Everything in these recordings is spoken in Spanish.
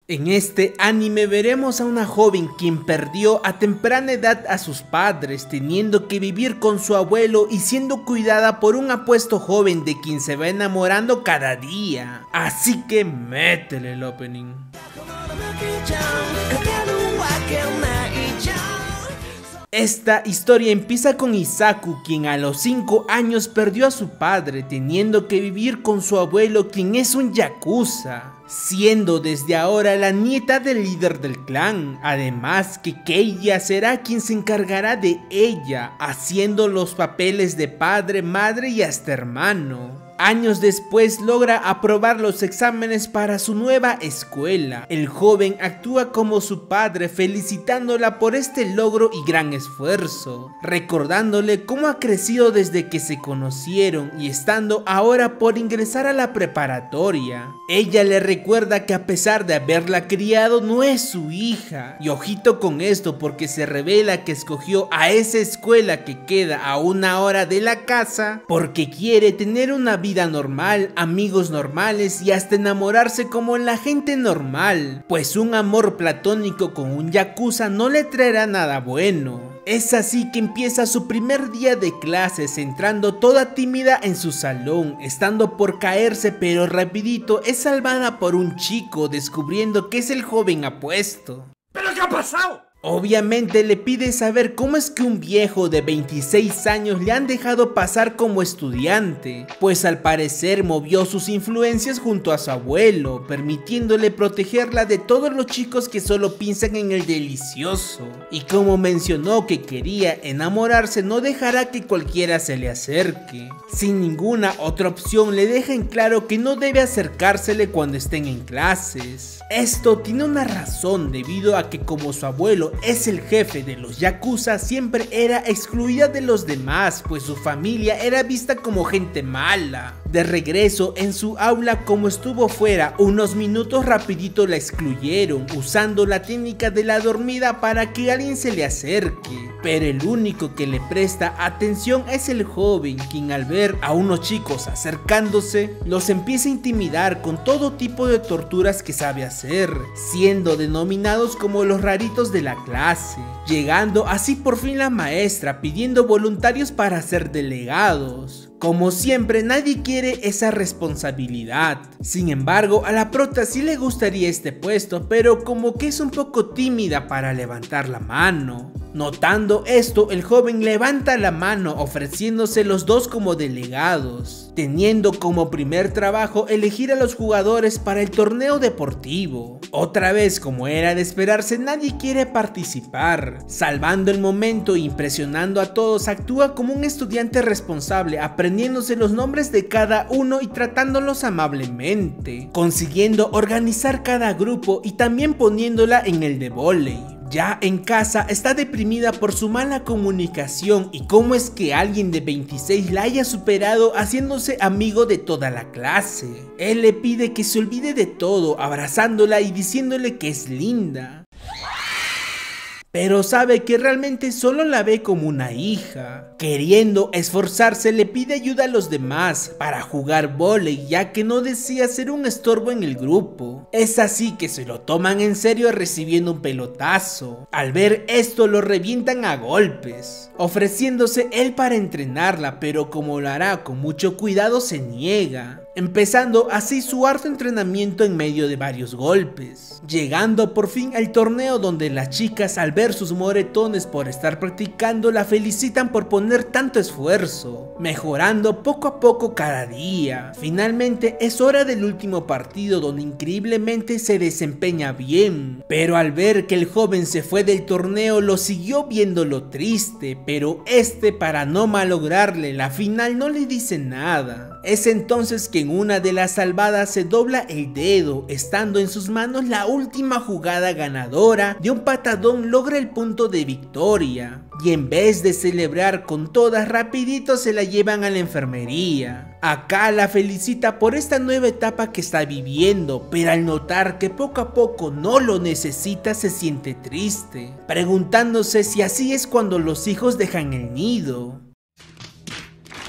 En este anime veremos a una joven quien perdió a temprana edad a sus padres, teniendo que vivir con su abuelo y siendo cuidada por un apuesto joven de quien se va enamorando cada día. Así que métele el opening. Esta historia empieza con Isaku, quien a los 5 años perdió a su padre, teniendo que vivir con su abuelo, quien es un yakuza, siendo desde ahora la nieta del líder del clan. Además que Keiya será quien se encargará de ella, haciendo los papeles de padre, madre y hasta hermano. Años después logra aprobar los exámenes para su nueva escuela. El joven actúa como su padre, felicitándola por este logro y gran esfuerzo, recordándole cómo ha crecido desde que se conocieron y estando ahora por ingresar a la preparatoria. Ella le recuerda que a pesar de haberla criado no es su hija, y ojito con esto porque se revela que escogió a esa escuela que queda a 1 hora de la casa porque quiere tener una vida normal, amigos normales y hasta enamorarse como la gente normal, pues un amor platónico con un yakuza no le traerá nada bueno. Es así que empieza su primer día de clases, entrando toda tímida en su salón, estando por caerse, pero rapidito es salvada por un chico, descubriendo que es el joven apuesto. ¿Pero qué ha pasado? Obviamente le pide saber cómo es que un viejo de 26 años le han dejado pasar como estudiante, pues al parecer movió sus influencias junto a su abuelo, permitiéndole protegerla de todos los chicos que solo piensan en el delicioso. Y como mencionó que quería enamorarse, no dejará que cualquiera se le acerque. Sin ninguna otra opción le deja en claro que no debe acercársele cuando estén en clases. Esto tiene una razón, debido a que como su abuelo es el jefe de los yakuza, siempre era excluida de los demás, pues su familia era vista como gente mala. De regreso en su aula, como estuvo fuera unos minutos, rapidito la excluyeron, usando la técnica de la dormida para que alguien se le acerque. Pero el único que le presta atención es el joven, quien al ver a unos chicos acercándose, los empieza a intimidar con todo tipo de torturas que sabe hacer, siendo denominados como los raritos de la clase, llegando así por fin la maestra pidiendo voluntarios para ser delegados. Como siempre, nadie quiere esa responsabilidad. Sin embargo, a la prota sí le gustaría este puesto, pero como que es un poco tímida para levantar la mano. Notando esto, el joven levanta la mano, ofreciéndose los dos como delegados, teniendo como primer trabajo elegir a los jugadores para el torneo deportivo. Otra vez, como era de esperarse, nadie quiere participar. Salvando el momento e impresionando a todos, actúa como un estudiante responsable, aprendiéndose los nombres de cada uno y tratándolos amablemente, consiguiendo organizar cada grupo y también poniéndola en el de vóley. Ya en casa está deprimida por su mala comunicación y cómo es que alguien de 26 la haya superado haciéndose amigo de toda la clase. Él le pide que se olvide de todo, abrazándola y diciéndole que es linda. Pero sabe que realmente solo la ve como una hija. Queriendo esforzarse, le pide ayuda a los demás para jugar vóley, ya que no desea ser un estorbo en el grupo. Es así que se lo toman en serio recibiendo un pelotazo. Al ver esto lo revientan a golpes, ofreciéndose él para entrenarla, pero como lo hará con mucho cuidado se niega, empezando así su harto entrenamiento en medio de varios golpes, llegando por fin al torneo donde las chicas, al ver sus moretones por estar practicando, la felicitan por poner tanto esfuerzo, mejorando poco a poco cada día. Finalmente es hora del último partido, donde increíblemente se desempeña bien, pero al ver que el joven se fue del torneo lo siguió viéndolo triste, pero para no malograrle la final no le dice nada. Es entonces que en una de las salvadas se dobla el dedo, estando en sus manos la última jugada ganadora. De un patadón logra el punto de victoria, y en vez de celebrar con todas, rapidito se la llevan a la enfermería. Acá la felicita por esta nueva etapa que está viviendo, pero al notar que poco a poco no lo necesita se siente triste, preguntándose si así es cuando los hijos dejan el nido.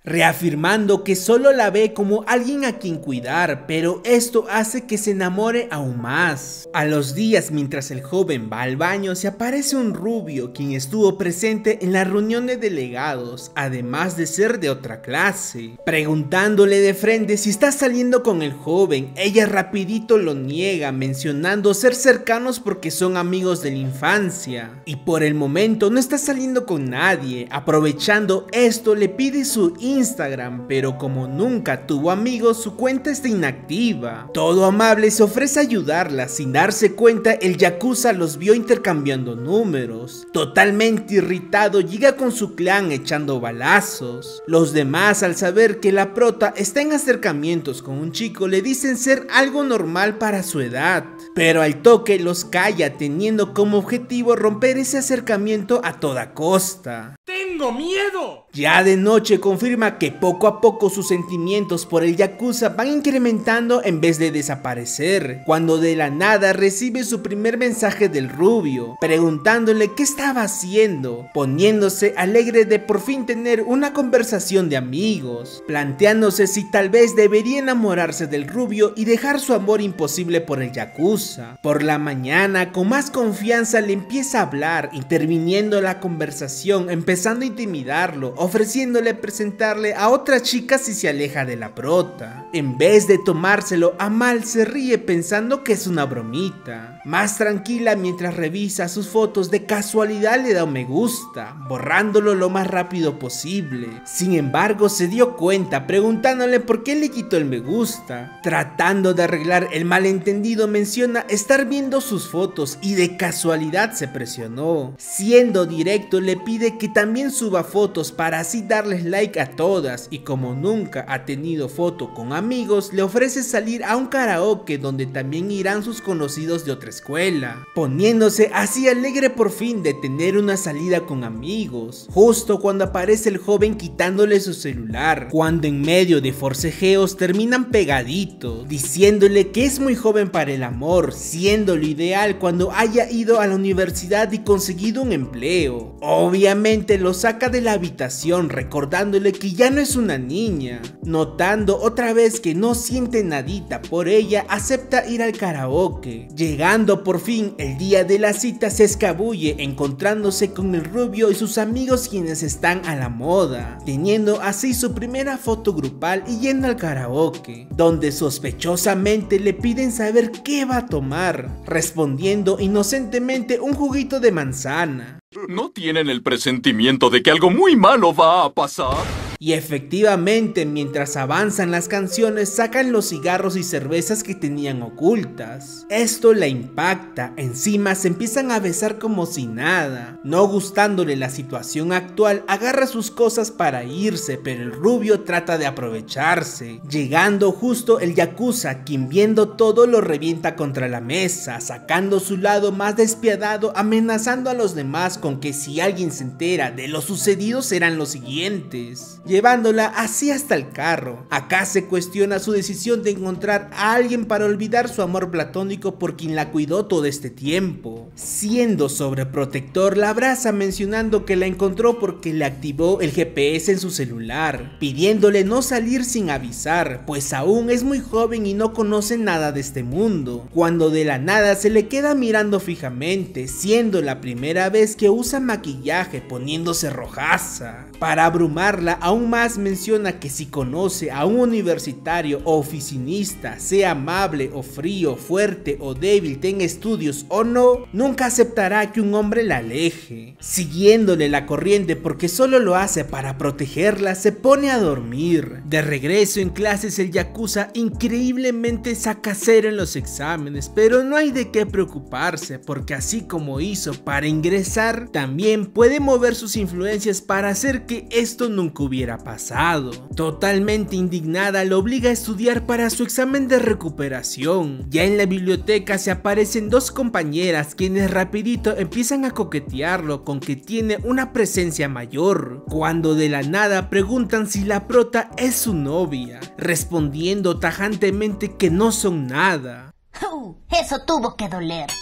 reafirmando que solo la ve como alguien a quien cuidar, pero esto hace que se enamore aún más. A los días, mientras el joven va al baño, se aparece un rubio quien estuvo presente en la reunión de delegados, además de ser de otra clase. Preguntándole de frente si está saliendo con el joven, ella rapidito lo niega, mencionando ser cercanos porque son amigos de la infancia y por el momento no está saliendo con nadie. Aprovechando esto, le pide su Instagram, pero como nunca tuvo amigos, su cuenta está inactiva. Todo amable se ofrece a ayudarla. Sin darse cuenta, el yakuza los vio intercambiando números. Totalmente irritado, llega con su clan echando balazos. Los demás, al saber que la prota está en acercamientos con un chico, le dicen ser algo normal para su edad, pero al toque los calla, teniendo como objetivo romper ese acercamiento a toda costa. ¡Tengo miedo! Ya de noche confirma que poco a poco sus sentimientos por el yakuza van incrementando en vez de desaparecer, cuando de la nada recibe su primer mensaje del rubio, preguntándole qué estaba haciendo, poniéndose alegre de por fin tener una conversación de amigos, planteándose si tal vez debería enamorarse del rubio y dejar su amor imposible por el yakuza. Por la mañana, con más confianza le empieza a hablar, interviniendo la conversación, empezando a intimidarlo, ofreciéndole presentarle a otra chica si se aleja de la prota. En vez de tomárselo a mal, se ríe pensando que es una bromita. Más tranquila, mientras revisa sus fotos, de casualidad le da un me gusta, borrándolo lo más rápido posible. Sin embargo, se dio cuenta, preguntándole por qué le quitó el me gusta. Tratando de arreglar el malentendido, menciona estar viendo sus fotos y de casualidad se presionó. Siendo directo, le pide que también suba fotos para así darles like a todas, y como nunca ha tenido foto con amigos, le ofrece salir a un karaoke donde también irán sus conocidos de otra escuela, poniéndose así alegre por fin de tener una salida con amigos, justo cuando aparece el joven quitándole su celular, cuando en medio de forcejeos terminan pegaditos, diciéndole que es muy joven para el amor, siendo lo ideal cuando haya ido a la universidad y conseguido un empleo. Obviamente lo saca de la habitación, recordándole que ya no es una niña. Notando otra vez que no siente nadita por ella, acepta ir al karaoke. Llegando por fin el día de la cita, se escabulle encontrándose con el rubio y sus amigos, quienes están a la moda, teniendo así su primera foto grupal y yendo al karaoke, donde sospechosamente le piden saber qué va a tomar, respondiendo inocentemente un juguito de manzana. ¿No tienen el presentimiento de que algo muy malo va a pasar? Y efectivamente, mientras avanzan las canciones, sacan los cigarros y cervezas que tenían ocultas. Esto la impacta, encima se empiezan a besar como si nada. No gustándole la situación actual, agarra sus cosas para irse, pero el rubio trata de aprovecharse, llegando justo el yakuza, quien viendo todo lo revienta contra la mesa, sacando su lado más despiadado, amenazando a los demás con que si alguien se entera de lo sucedido serán los siguientes, llevándola así hasta el carro. Acá se cuestiona su decisión de encontrar a alguien para olvidar su amor platónico por quien la cuidó todo este tiempo. Siendo sobreprotector, la abraza mencionando que la encontró porque le activó el GPS en su celular, pidiéndole no salir sin avisar, pues aún es muy joven y no conoce nada de este mundo, cuando de la nada se le queda mirando fijamente, siendo la primera vez que usa maquillaje, poniéndose rojaza. Para abrumarla aún más, menciona que si conoce a un universitario o oficinista, sea amable o frío, fuerte o débil, tenga estudios o no, nunca aceptará que un hombre la aleje. Siguiéndole la corriente porque solo lo hace para protegerla, se pone a dormir. De regreso en clases, el yakuza increíblemente saca 0 en los exámenes, pero no hay de qué preocuparse porque así como hizo para ingresar, también puede mover sus influencias para hacer que esto nunca hubiera pasado. Totalmente indignada, lo obliga a estudiar para su examen de recuperación. Ya en la biblioteca se aparecen 2 compañeras, quienes rapidito empiezan a coquetearlo con que tiene una presencia mayor, cuando de la nada preguntan si la prota es su novia, respondiendo tajantemente que no son nada. Eso tuvo que doler.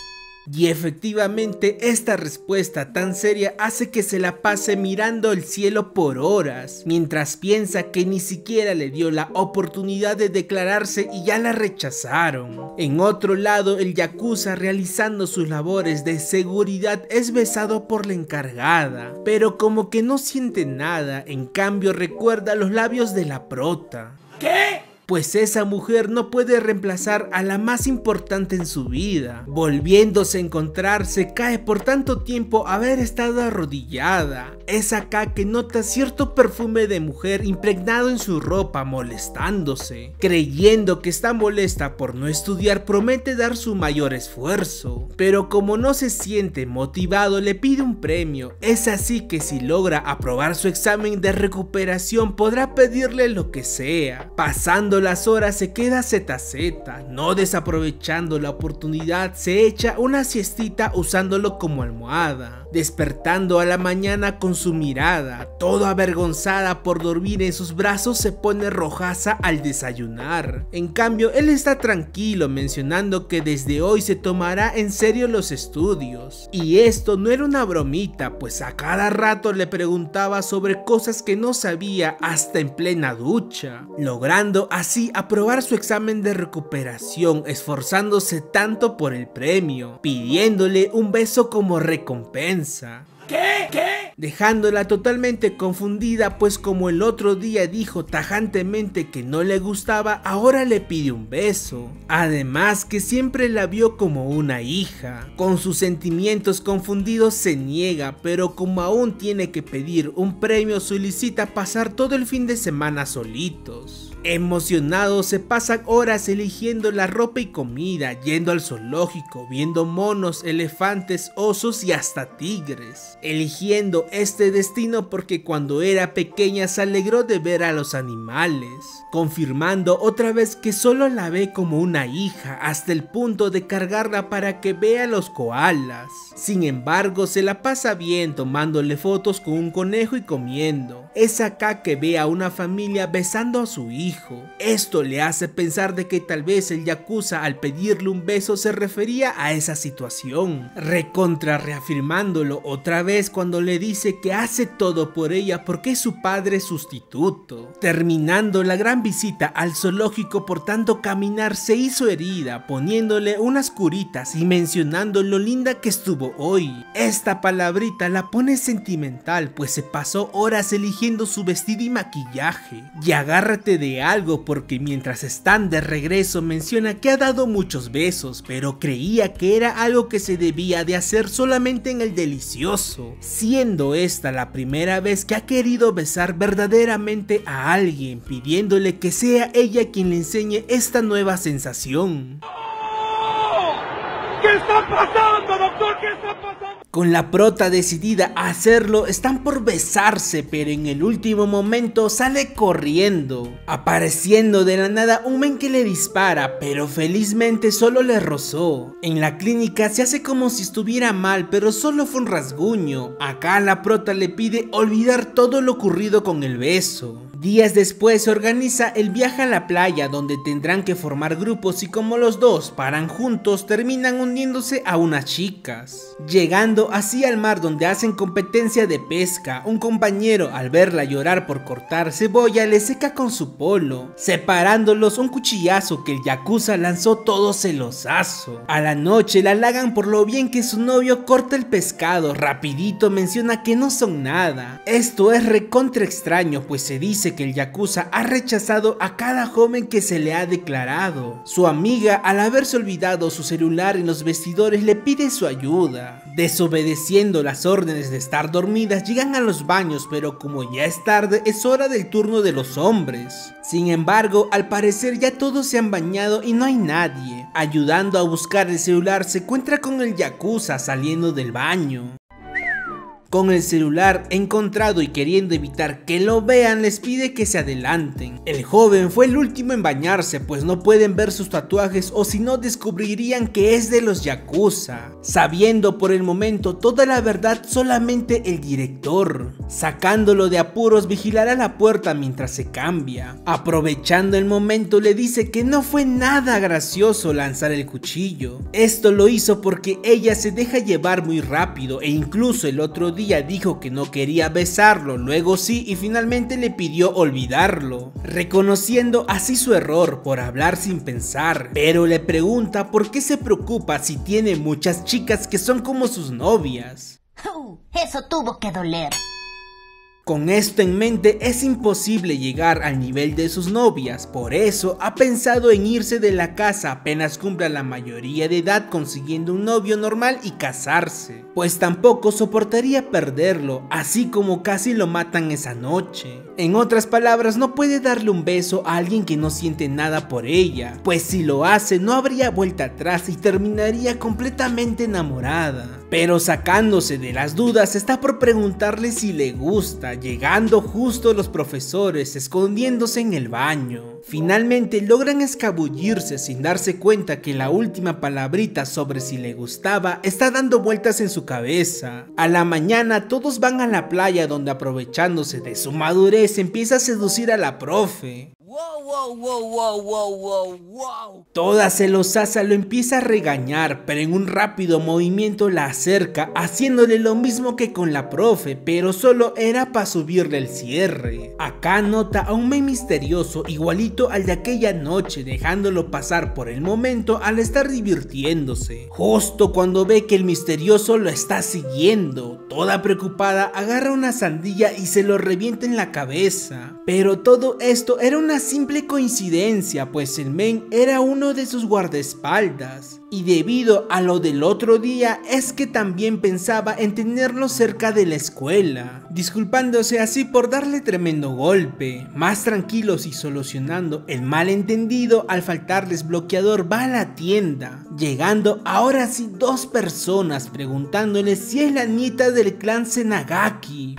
Y efectivamente esta respuesta tan seria hace que se la pase mirando el cielo por horas, mientras piensa que ni siquiera le dio la oportunidad de declararse y ya la rechazaron. En otro lado, el yakuza realizando sus labores de seguridad es besado por la encargada, pero como que no siente nada, en cambio recuerda los labios de la prota. ¿Qué? Pues esa mujer no puede reemplazar a la más importante en su vida. Volviéndose a encontrarse, cae por tanto tiempo haber estado arrodillada. Es acá que nota cierto perfume de mujer impregnado en su ropa, molestándose. Creyendo que está molesta por no estudiar, promete dar su mayor esfuerzo, pero como no se siente motivado, le pide un premio. Es así que si logra aprobar su examen de recuperación, podrá pedirle lo que sea. Pasando las horas se queda ZZ, no desaprovechando la oportunidad, se echa una siestita usándolo como almohada, despertando a la mañana con su mirada, toda avergonzada por dormir en sus brazos, se pone rojaza al desayunar. En cambio, él está tranquilo, mencionando que desde hoy se tomará en serio los estudios. Y esto no era una bromita, pues a cada rato le preguntaba sobre cosas que no sabía hasta en plena ducha, logrando así aprobar su examen de recuperación, esforzándose tanto por el premio, pidiéndole un beso como recompensa. ¿Qué? Dejándola totalmente confundida, pues como el otro día dijo tajantemente que no le gustaba, ahora le pide un beso. Además que siempre la vio como una hija. Con sus sentimientos confundidos se niega, pero como aún tiene que pedir un premio, solicita pasar todo el fin de semana solitos. Emocionados se pasan horas eligiendo la ropa y comida, yendo al zoológico, viendo monos, elefantes, osos y hasta tigres, eligiendo este destino porque cuando era pequeña se alegró de ver a los animales, confirmando otra vez que solo la ve como una hija, hasta el punto de cargarla para que vea los koalas. Sin embargo, se la pasa bien tomándole fotos con un conejo y comiendo. Es acá que ve a una familia besando a su hijo. Esto le hace pensar de que tal vez el yakuza al pedirle un beso se refería a esa situación, recontra reafirmándolo otra vez cuando le dice que hace todo por ella porque es su padre sustituto. Terminando la gran visita al zoológico por tanto caminar se hizo herida, poniéndole unas curitas y mencionando lo linda que estuvo hoy. Esta palabrita la pone sentimental, pues se pasó horas eligiendo su vestido y maquillaje. Y agárrate de algo porque mientras están de regreso menciona que ha dado muchos besos, pero creía que era algo que se debía de hacer solamente en el delicioso, siendo esta la primera vez que ha querido besar verdaderamente a alguien, pidiéndole que sea ella quien le enseñe esta nueva sensación. ¿Qué está pasando, doctor? ¿Qué está pasando? Con la prota decidida a hacerlo, están por besarse, pero en el último momento sale corriendo, apareciendo de la nada un men que le dispara, pero felizmente solo le rozó. En la clínica se hace como si estuviera mal, pero solo fue un rasguño. Acá la prota le pide olvidar todo lo ocurrido con el beso. Días después se organiza el viaje a la playa donde tendrán que formar grupos y como los dos paran juntos terminan uniéndose a unas chicas, llegando así al mar donde hacen competencia de pesca. Un compañero al verla llorar por cortar cebolla le seca con su polo, separándolos un cuchillazo que el yakuza lanzó todo celosazo. A la noche la halagan por lo bien que su novio corta el pescado, rapidito menciona que no son nada. Esto es recontra extraño, pues se dice que el yakuza ha rechazado a cada joven que se le ha declarado. Su amiga, al haberse olvidado su celular en los vestidores, le pide su ayuda. Desobedeciendo las órdenes de estar dormidas, llegan a los baños, pero como ya es tarde, es hora del turno de los hombres. Sin embargo, al parecer ya todos se han bañado y no hay nadie. Ayudando a buscar el celular, se encuentra con el yakuza saliendo del baño. Con el celular encontrado y queriendo evitar que lo vean, les pide que se adelanten. El joven fue el último en bañarse, pues no pueden ver sus tatuajes o si no descubrirían que es de los Yakuza. Sabiendo por el momento toda la verdad solamente el director. Sacándolo de apuros, vigilará la puerta mientras se cambia. Aprovechando el momento, le dice que no fue nada gracioso lanzar el cuchillo. Esto lo hizo porque ella se deja llevar muy rápido e incluso el otro día dijo que no quería besarlo, luego sí y finalmente le pidió olvidarlo, reconociendo así su error por hablar sin pensar, pero le pregunta por qué se preocupa si tiene muchas chicas que son como sus novias. Eso tuvo que doler. Con esto en mente es imposible llegar al nivel de sus novias, por eso ha pensado en irse de la casa apenas cumpla la mayoría de edad consiguiendo un novio normal y casarse, pues tampoco soportaría perderlo, así como casi lo matan esa noche. En otras palabras, no puede darle un beso a alguien que no siente nada por ella, pues si lo hace no habría vuelta atrás y terminaría completamente enamorada. Pero sacándose de las dudas está por preguntarle si le gusta, llegando justo los profesores escondiéndose en el baño. Finalmente logran escabullirse sin darse cuenta que la última palabrita sobre si le gustaba está dando vueltas en su cabeza. A la mañana todos van a la playa donde aprovechándose de su madurez empieza a seducir a la profe. Toda celosa lo empieza a regañar, pero en un rápido movimiento la acerca, haciéndole lo mismo que con la profe, pero solo era para subirle el cierre. Acá nota a un men misterioso igualito al de aquella noche, dejándolo pasar por el momento al estar divirtiéndose. Justo cuando ve que el misterioso lo está siguiendo, toda preocupada agarra una sandía y se lo revienta en la cabeza. Pero todo esto era una simple coincidencia, pues el men era uno de sus guardaespaldas, y debido a lo del otro día es que también pensaba en tenerlo cerca de la escuela, disculpándose así por darle tremendo golpe. Más tranquilos y solucionando el malentendido, al faltarles bloqueador va a la tienda, llegando ahora sí dos personas preguntándole si es la nieta del clan Zenagaki.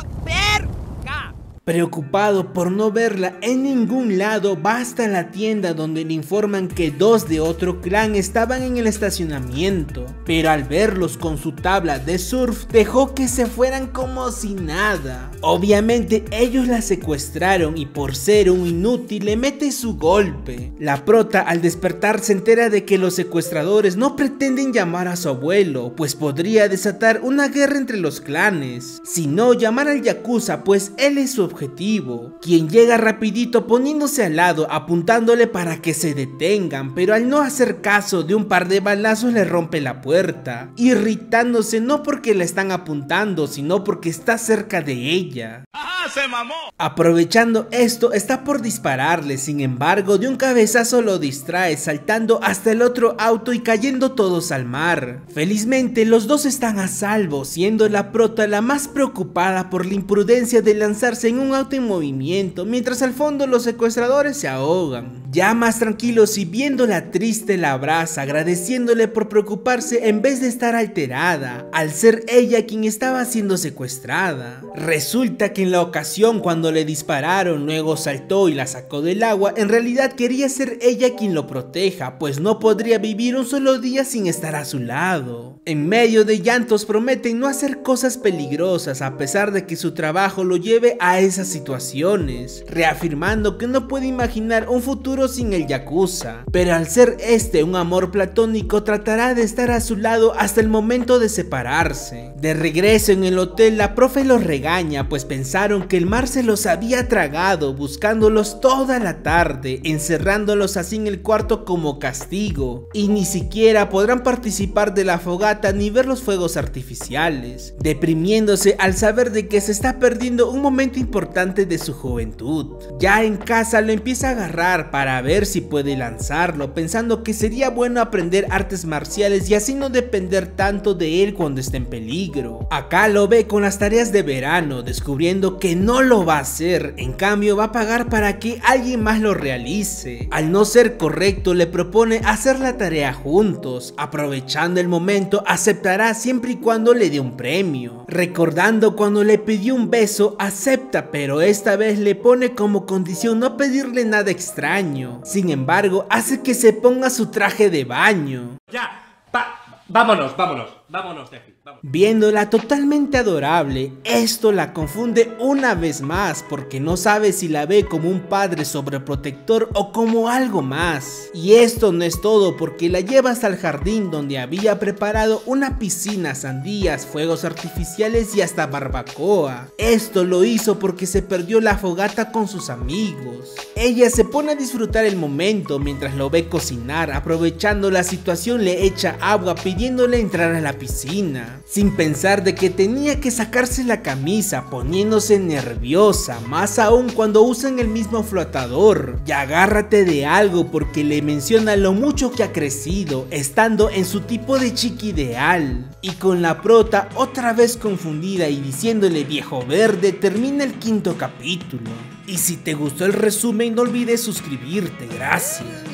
Preocupado por no verla en ningún lado, va hasta la tienda donde le informan que dos de otro clan estaban en el estacionamiento, pero al verlos con su tabla de surf dejó que se fueran como si nada. Obviamente ellos la secuestraron y por ser un inútil le mete su golpe. La prota al despertar se entera de que los secuestradores no pretenden llamar a su abuelo, pues podría desatar una guerra entre los clanes, sino llamar al Yakuza, pues él es su objetivo, quien llega rapidito poniéndose al lado apuntándole para que se detengan, pero al no hacer caso de un par de balazos le rompe la puerta, irritándose no porque la están apuntando sino porque está cerca de ella. ¡Ajá, se mamó! Aprovechando esto está por dispararle, sin embargo de un cabezazo lo distrae saltando hasta el otro auto y cayendo todos al mar. Felizmente los dos están a salvo, siendo la prota la más preocupada por la imprudencia de lanzarse en un auto en movimiento, mientras al fondo los secuestradores se ahogan. Ya más tranquilos y viéndola triste la abraza, agradeciéndole por preocuparse en vez de estar alterada, al ser ella quien estaba siendo secuestrada. Resulta que en la ocasión cuando le dispararon luego saltó y la sacó del agua, en realidad quería ser ella quien lo proteja, pues no podría vivir un solo día sin estar a su lado. En medio de llantos prometen no hacer cosas peligrosas a pesar de que su trabajo lo lleve a esas situaciones, reafirmando que no puede imaginar un futuro sin el Yakuza, pero al ser este un amor platónico tratará de estar a su lado hasta el momento de separarse. De regreso en el hotel la profe los regaña pues pensaron que el mar se los había tragado, buscándolos toda la tarde, encerrándolos así en el cuarto como castigo, y ni siquiera podrán participar de la fogata ni ver los fuegos artificiales, deprimiéndose al saber de que se está perdiendo un momento importante de su juventud. Ya en casa lo empieza a agarrar para para ver si puede lanzarlo, pensando que sería bueno aprender artes marciales y así no depender tanto de él cuando esté en peligro. Acá lo ve con las tareas de verano, descubriendo que no lo va a hacer, en cambio va a pagar para que alguien más lo realice. Al no ser correcto, le propone hacer la tarea juntos, aprovechando el momento aceptará siempre y cuando le dé un premio. Recordando cuando le pidió un beso, acepta, pero esta vez le pone como condición no pedirle nada extraño. Sin embargo, hace que se ponga su traje de baño. Vámonos de aquí. Viéndola totalmente adorable, esto la confunde una vez más porque no sabe si la ve como un padre sobreprotector o como algo más. Y esto no es todo porque la lleva hasta el jardín donde había preparado una piscina, sandías, fuegos artificiales y hasta barbacoa. Esto lo hizo porque se perdió la fogata con sus amigos. Ella se pone a disfrutar el momento mientras lo ve cocinar, aprovechando la situación le echa agua pidiéndole entrar a la piscina. Sin pensar de que tenía que sacarse la camisa, poniéndose nerviosa, más aún cuando usan el mismo flotador. Y agárrate de algo porque le menciona lo mucho que ha crecido, estando en su tipo de chica ideal. Y con la prota otra vez confundida y diciéndole viejo verde, termina el 5º capítulo. Y si te gustó el resumen no olvides suscribirte, gracias.